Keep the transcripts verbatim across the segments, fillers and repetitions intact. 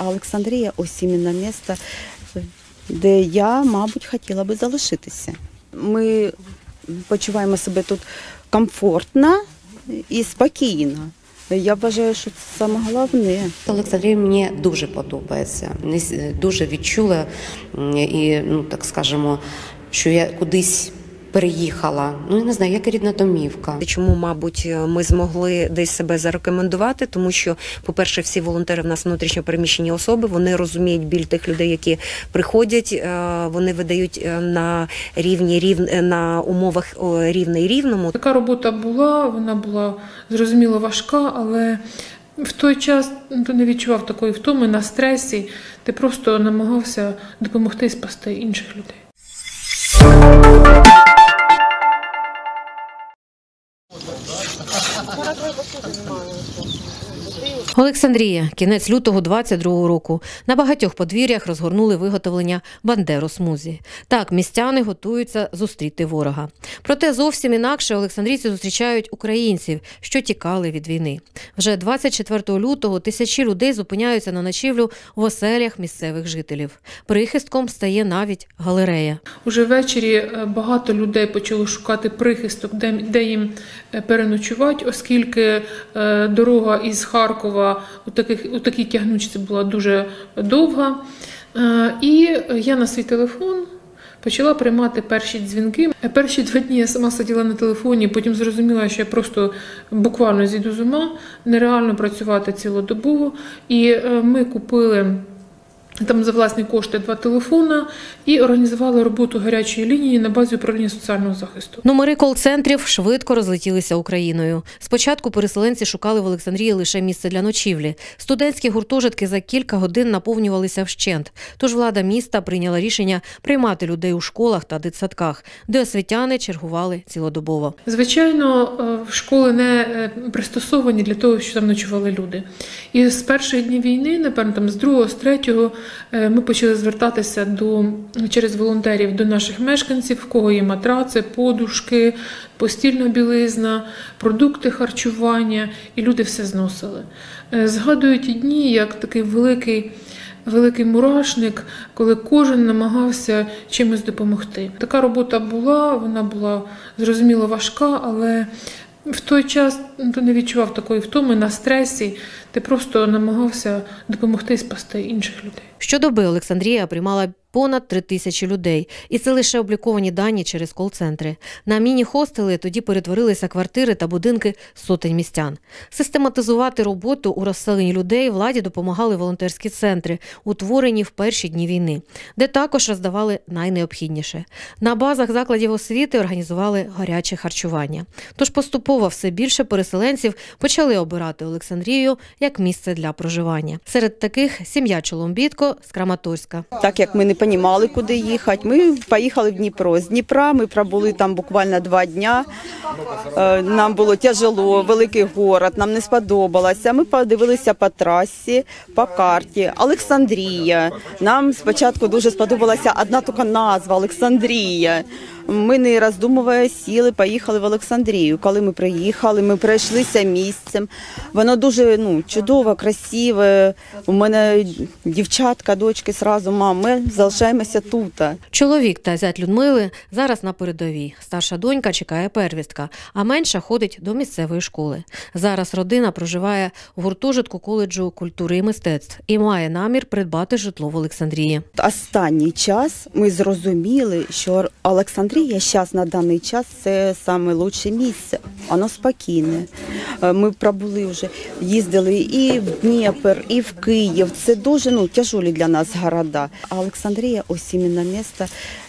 А Олександрія – ось іменно місце, де я, мабуть, хотіла би залишитися. Ми почуваємо себе тут комфортно і спокійно. Я вважаю, що це саме головне. Олександрія мені дуже подобається. Дуже відчула і, ну, так скажемо, що я кудись переїхала. Ну, я не знаю, як рідна домівка. Чому, мабуть, ми змогли десь себе зарекомендувати? Тому що, по-перше, всі волонтери в нас внутрішньо переміщені особи, вони розуміють біль тих людей, які приходять, вони видають на рівні, рів... на умовах рівне і рівному. Така робота була, вона була, зрозуміло, важка, але в той час ти не відчував такої втоми на стресі, ти просто намагався допомогти і спасти інших людей. Олександрія. Кінець лютого двадцять другого року. На багатьох подвір'ях розгорнули виготовлення бандеросмузі. Так, містяни готуються зустріти ворога. Проте зовсім інакше олександрійці зустрічають українців, що тікали від війни. Вже двадцять четвертого лютого тисячі людей зупиняються на ночівлю в оселях місцевих жителів. Прихистком стає навіть галерея. Уже ввечері багато людей почали шукати прихисток, де, де їм переночувати, оскільки дорога із Харкова у, таких, у такій тягнучці була дуже довга. І я на свій телефон почала приймати перші дзвінки. Перші два дні я сама сиділа на телефоні, потім зрозуміла, що я просто буквально зійду з ума, нереально працювати цілодобово. І ми купили там за власні кошти два телефона і організували роботу гарячої лінії на базі управління соціального захисту. Номери кол-центрів швидко розлетілися Україною. Спочатку переселенці шукали в Олександрії лише місце для ночівлі. Студентські гуртожитки за кілька годин наповнювалися вщент. Тож влада міста прийняла рішення приймати людей у школах та дитсадках, де освітяни чергували цілодобово. Звичайно, школи не пристосовані для того, щоб там ночували люди. І з перших днів війни, напевно, там з другого, з третього, ми почали звертатися до, через волонтерів до наших мешканців, в кого є матраци, подушки, постільна білизна, продукти харчування, і люди все зносили. Згадую ті дні, як такий великий, великий мурашник, коли кожен намагався чимось допомогти. Така робота була, вона була, зрозуміло, важка, але в той час ти не відчував такої втоми на стресі, ти просто намагався допомогти і спасти інших людей. Щодоби Олександрія приймала понад три тисячі людей. І це лише обліковані дані через кол-центри. На міні-хостели тоді перетворилися квартири та будинки сотень містян. Систематизувати роботу у розселенні людей владі допомагали волонтерські центри, утворені в перші дні війни, де також роздавали найнеобхідніше. На базах закладів освіти організували гаряче харчування. Тож поступово все більше переселенців почали обирати Олександрію як місце для проживання. Серед таких сім'я Чоломбітко з Краматорська. Так як ми не розуміли, куди їхати, ми поїхали в Дніпро. З Дніпра ми пробули там буквально два дня. Нам було тяжело, великий город, нам не сподобалося. Ми подивилися по трасі, по карті. Олександрія. Нам спочатку дуже сподобалася одна тільки назва – Олександрія. Ми, не роздумуючи, сіли, поїхали в Олександрію. Коли ми приїхали, ми пройшлися місцем. Воно дуже ну, чудово, красиве. У мене дівчатка, дочки, сразу, мам, ми залишаємося тут. Чоловік та зять Людмили зараз на передовій. Старша донька чекає первістка, а менша ходить до місцевої школи. Зараз родина проживає в гуртожитку коледжу культури і мистецтв і має намір придбати житло в Олександрії. Останній час ми зрозуміли, що Олександрія зараз на даний час це найкраще місце. Воно спокійне. Ми пробули вже, їздили і в Дніпр, і в Київ. Це дуже ну, тяжелі для нас города. А Олександрія ось іменно місце,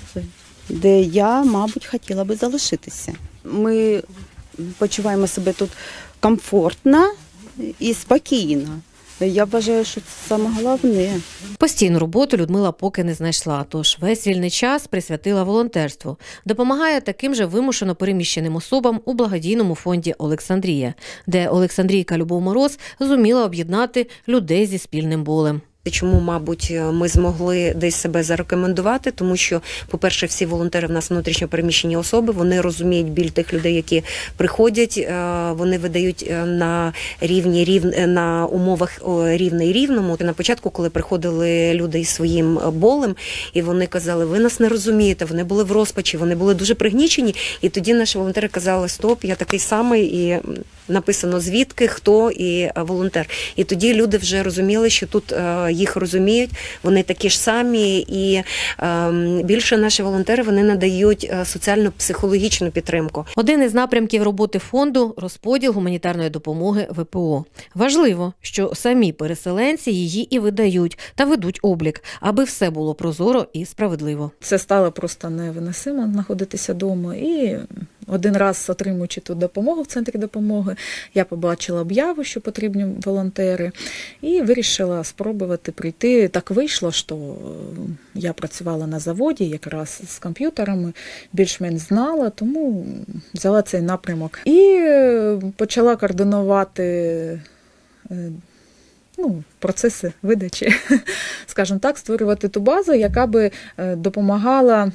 де я, мабуть, хотіла би залишитися. Ми почуваємо себе тут комфортно і спокійно. Я вважаю, що це саме головне. Постійну роботу Людмила поки не знайшла, тож весь вільний час присвятила волонтерству. Допомагає таким же вимушено переміщеним особам у благодійному фонді «Олександрія», де олександрійка Любов Мороз зуміла об'єднати людей зі спільним болем. Чому, мабуть, ми змогли десь себе зарекомендувати, тому що, по-перше, всі волонтери в нас внутрішньо переміщені особи, вони розуміють біль тих людей, які приходять, вони видають на рівні, рів... на умовах рівний рівному. На початку, коли приходили люди із своїм болем, і вони казали, ви нас не розумієте, вони були в розпачі, вони були дуже пригнічені, і тоді наші волонтери казали, стоп, я такий самий, і написано звідки, хто і волонтер. І тоді люди вже розуміли, що тут їх розуміють, вони такі ж самі, і е, більше наші волонтери, вони надають соціально-психологічну підтримку. Один із напрямків роботи фонду – розподіл гуманітарної допомоги ве пе о. Важливо, що самі переселенці її і видають та ведуть облік, аби все було прозоро і справедливо. Це стало просто невиносимо знаходитися вдома. І один раз, отримуючи ту допомогу в центрі допомоги, я побачила об'яву, що потрібні волонтери, і вирішила спробувати прийти. Так вийшло, що я працювала на заводі якраз з комп'ютерами, більш-менш знала, тому взяла цей напрямок. І почала координувати ну, процеси видачі, скажімо так, створювати ту базу, яка би допомагала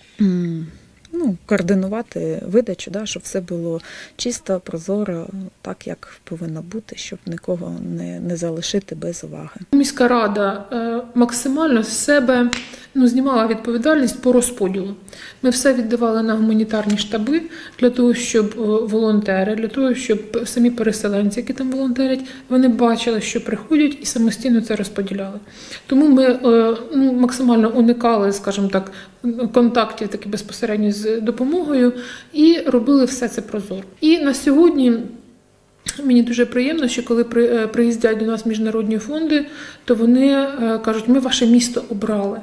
ну, координувати видачу, да, щоб все було чисто, прозоро, так, як повинно бути, щоб нікого не, не залишити без уваги. Міська рада е, максимально з себе ну, знімала відповідальність по розподілу. Ми все віддавали на гуманітарні штаби для того, щоб волонтери, для того, щоб самі переселенці, які там волонтерять, вони бачили, що приходять і самостійно це розподіляли. Тому ми е, ну, максимально уникали, скажімо так, контактів таки безпосередньо з допомогою і робили все це прозоро. І на сьогодні мені дуже приємно, що коли приїздять до нас міжнародні фонди, то вони кажуть, ми ваше місто обрали.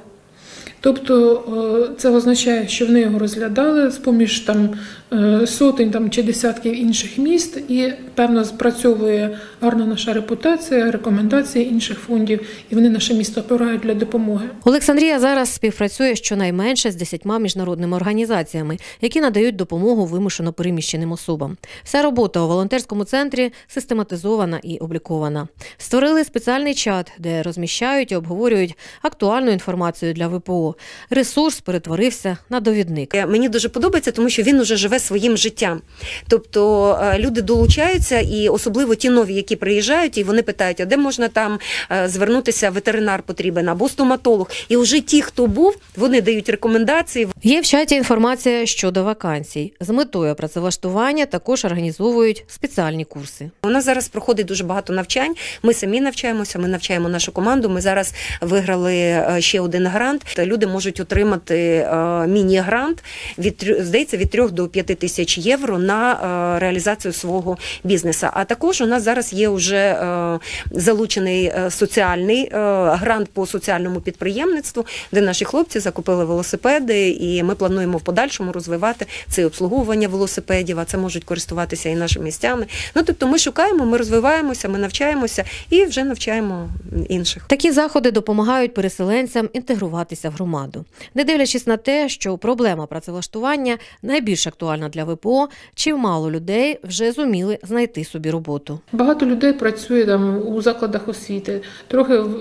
Тобто це означає, що вони його розглядали з-поміж там сотень там, чи десятків інших міст, і, певно, спрацьовує гарна наша репутація, рекомендації інших фондів, і вони наше місто обирають для допомоги. Олександрія зараз співпрацює щонайменше з десятьма міжнародними організаціями, які надають допомогу вимушено переміщеним особам. Вся робота у волонтерському центрі систематизована і облікована. Створили спеціальний чат, де розміщають і обговорюють актуальну інформацію для ве пе о. Ресурс перетворився на довідник. Мені дуже подобається, тому що він уже живе своїм життям. Тобто люди долучаються, і особливо ті нові, які приїжджають, і вони питають, а де можна там звернутися, ветеринар потрібен, або стоматолог. І вже ті, хто був, вони дають рекомендації. Є в чаті інформація щодо вакансій. З метою працевлаштування також організовують спеціальні курси. У нас зараз проходить дуже багато навчань. Ми самі навчаємося, ми навчаємо нашу команду. Ми зараз виграли ще один грант. Люди можуть отримати міні-грант, від, здається, від трьох до п'яти тисяч євро на реалізацію свого бізнесу. А також у нас зараз є вже залучений соціальний грант по соціальному підприємництву, де наші хлопці закупили велосипеди, і ми плануємо в подальшому розвивати це обслуговування велосипедів, а це можуть користуватися і нашими містями. Ну, тобто ми шукаємо, ми розвиваємося, ми навчаємося і вже навчаємо інших. Такі заходи допомагають переселенцям інтегруватися в громаду. Не дивлячись на те, що проблема працевлаштування найбільш актуальна для ве пе о, чимало людей вже зуміли знайти собі роботу. Багато людей працює там у закладах освіти, трохи в,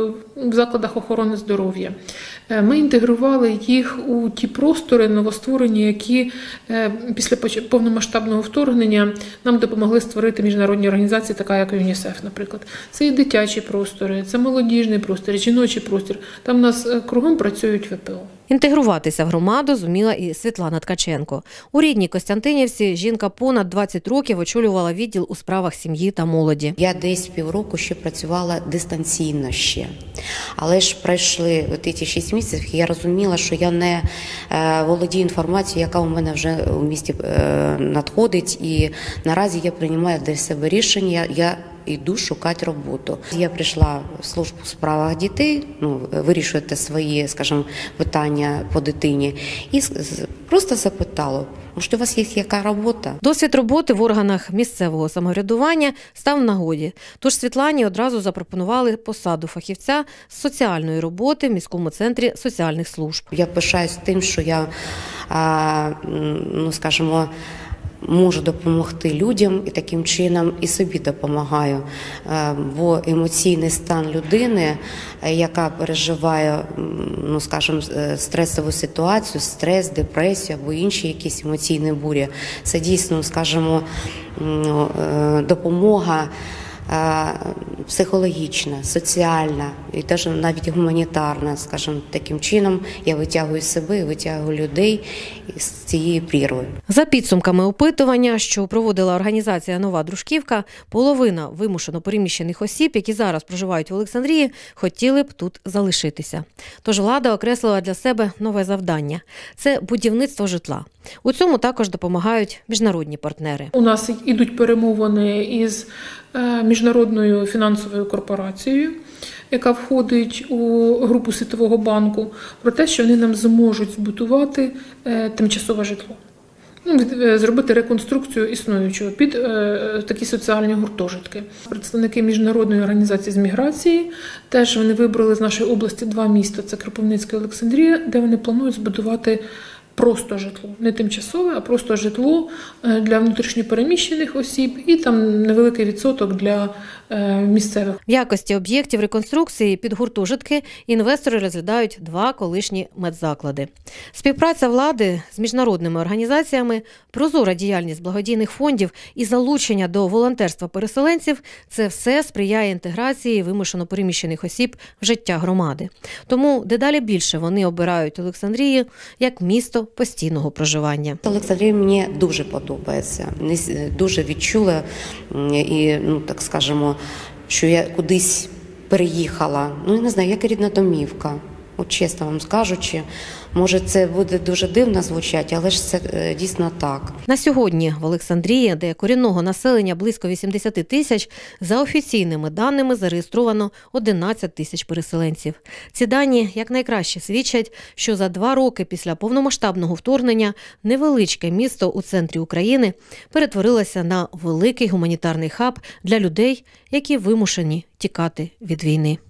в закладах охорони здоров'я. Ми інтегрували їх у ті простори новостворені, які після повномасштабного вторгнення нам допомогли створити міжнародні організації, така як ЮНІСЕФ, наприклад. Це і дитячі простори, це молодіжний простір, жіночий простір. Там у нас кругом працюють ве пе о. Інтегруватися в громаду зуміла і Світлана Ткаченко. У рідній Костянтинівці жінка понад двадцять років очолювала відділ у справах сім'ї та молоді. Я десь півроку ще працювала дистанційно ще. Але ж пройшли от ці шість місяців, я розуміла, що я не е, володію інформацією, яка у мене вже у місті е, надходить. І наразі я приймаю для себе рішення, я йду шукати роботу. Я прийшла в службу у справах дітей, ну, вирішувати свої, скажімо, питання по дитині. І просто запитала, може, у вас є яка робота? Досвід роботи в органах місцевого самоврядування став в нагоді. Тож Світлані одразу запропонували посаду фахівця з соціальної роботи в міському центрі соціальних служб. Я пишаюсь тим, що я, ну, скажімо, можу допомогти людям і таким чином і собі допомагаю. Бо емоційний стан людини, яка переживає, ну скажімо, стресову ситуацію, стрес, депресію або інші якісь емоційні бурі, це дійсно, скажімо, допомога психологічна, соціальна і навіть гуманітарна, скажімо, таким чином я витягую себе і витягую людей з цієї прірви. За підсумками опитування, що проводила організація «Нова Дружківка», половина вимушено переміщених осіб, які зараз проживають в Олександрії, хотіли б тут залишитися. Тож влада окреслила для себе нове завдання – це будівництво житла. У цьому також допомагають міжнародні партнери. У нас ідуть перемовини із міжнародною фінансовою корпорацією, яка входить у групу Світового банку, про те, що вони нам зможуть збудувати тимчасове житло. Зробити реконструкцію існуючого під такі соціальні гуртожитки. Представники Міжнародної організації з міграції, теж вони вибрали з нашої області два міста, це Кропивницьке і Олександрія, де вони планують збудувати просто житло, не тимчасове, а просто житло для внутрішньопереміщених осіб і там невеликий відсоток для місцевих. В якості об'єктів реконструкції під гуртожитки інвестори розглядають два колишні медзаклади. Співпраця влади з міжнародними організаціями, прозора діяльність благодійних фондів і залучення до волонтерства переселенців – це все сприяє інтеграції вимушено переміщених осіб в життя громади. Тому дедалі більше вони обирають Олександрію як місто постійного проживання. Олександрія мені дуже подобається. Дуже відчула і, ну так скажемо, що я кудись переїхала. Ну, я не знаю, як рідна домівка. От чесно вам скажучи, може це буде дуже дивно звучати, але ж це е, дійсно так. На сьогодні в Олександрії, де корінного населення близько вісімдесят тисяч, за офіційними даними зареєстровано одинадцять тисяч переселенців. Ці дані якнайкраще свідчать, що за два роки після повномасштабного вторгнення невеличке місто у центрі України перетворилося на великий гуманітарний хаб для людей, які вимушені тікати від війни.